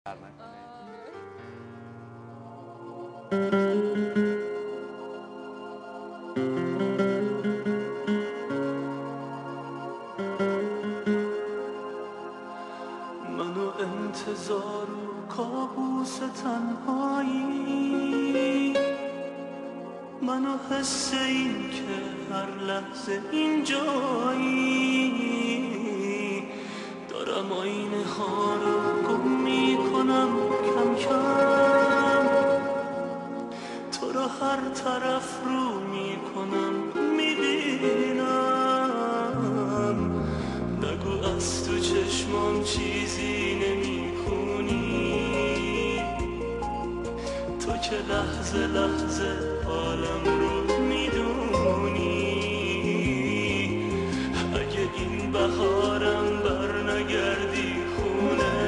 منو انتظار و کابوس تنهایی، منو حس این که هر لحظه اینجایی، دارم آینه ها رو گم میکنم کم کم، تو رو هر طرف رو میکنم میبینم، نگو از تو چشمام چیزی نمیخونی، تو که لحظه لحظه حالم رو میدونی، اگه این بهارم بر نگردی خونه،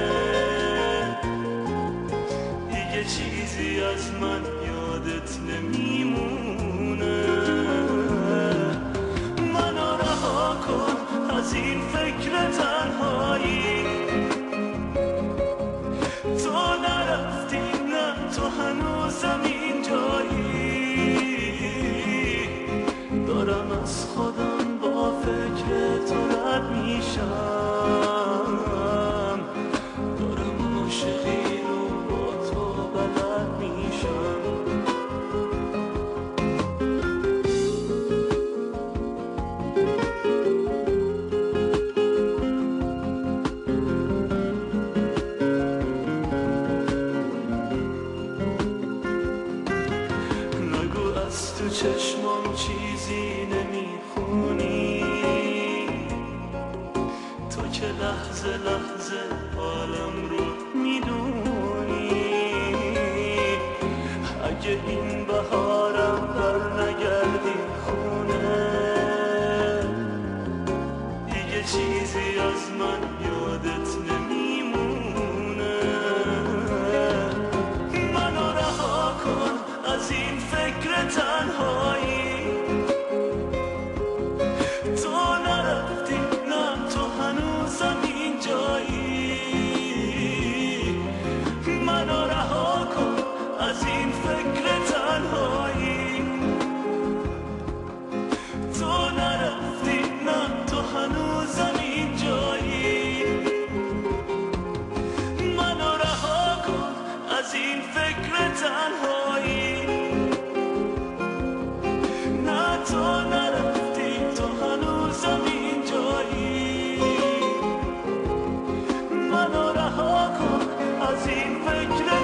دیگه چیزی از من یادت نمیمونه، منو رها کن از این فکر تنهایی، تو نرفتی نه تو هنوزم اینجایی، دارم از خودم با فکر تو رد میشم، دارم عاشقی رو با تو بلد میشم. نگو از تو چشمام چیزی نمیخونی، تو که لحظه لحظه حالم رو میدونی، اگه این بهارم بر نگردی خونه، دیگه چیزی از من یادت نمیمونه، منو رها کن از این فکر تنهایی، تو نرفتی نه تو هنوزم اینجایی، منو رها کن از این فکر تنهایی، تو نرفتی نه تو هنوزم اینجایی، منو رها کن از این فکر تنهایی، نه تو نرفتی تو هنوزم اینجایی، منو رها کن از این فکر